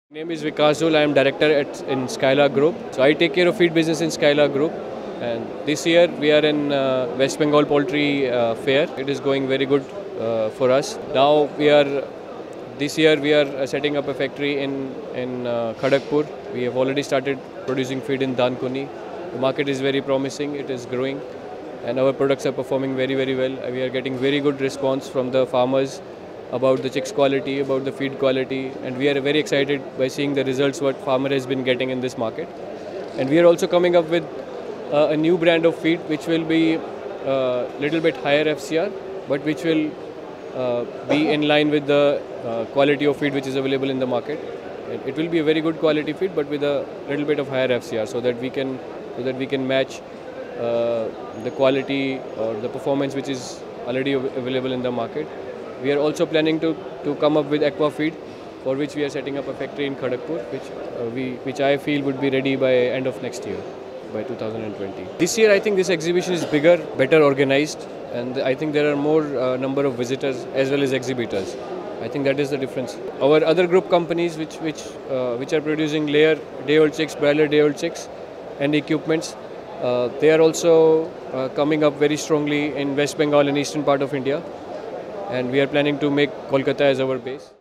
My name is Vikazul. I am director in Skylark Group. So I take care of feed business in Skylark Group. And this year we are in West Bengal Poultry Fair. It is going very good for us. Now this year we are setting up a factory in Kharagpur. We have already started producing feed in Dankuni. The market is very promising. It is growing, and our products are performing very well. We are getting very good response from the farmers about the chicks quality, about the feed quality, and we are very excited by seeing the results what farmer has been getting in this market. And we are also coming up with a new brand of feed which will be little bit higher FCR, but which will be in line with the quality of feed which is available in the market. And it will be a very good quality feed, but with a little bit of higher FCR, so that we can match the quality or the performance which is already available in the market. We are also planning to come up with aqua feed, for which we are setting up a factory in Kharagpur, which I feel would be ready by end of next year, by 2020. This year I think this exhibition is bigger, better organized, and I think there are more number of visitors as well as exhibitors. I think that is the difference. Our other group companies which are producing layer day-old chicks, broiler day-old chicks and equipments, they are also coming up very strongly in West Bengal and eastern part of India. And we are planning to make Kolkata as our base.